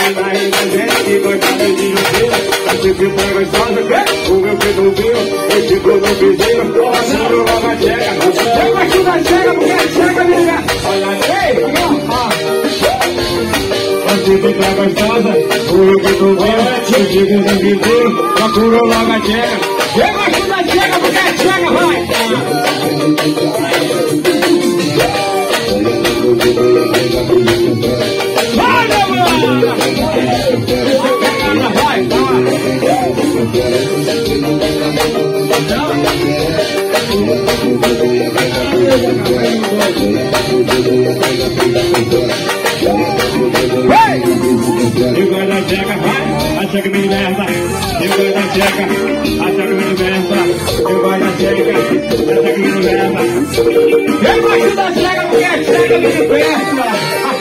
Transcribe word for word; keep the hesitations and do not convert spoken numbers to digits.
na gente que gostava de jogueira. Você que tá gostosa, quer? O meu pedãozinho, eu fico no vizinho. Passando logo a chega. Eu gosto da chega, porque chega, amiga. Olha aí, você que tá gostosa, o meu pedãozinho, eu fico no vizinho. Procuro logo a chega. Eu gosto da chega, porque chega, vai. Vai, meu mano! Vai, vai! Eu gosto da checa, vai! A checa me liberta! Eu gosto da checa, a checa me liberta! Eu gosto da checa, a checa me liberta! Eu gosto da checa porque a checa me liberta!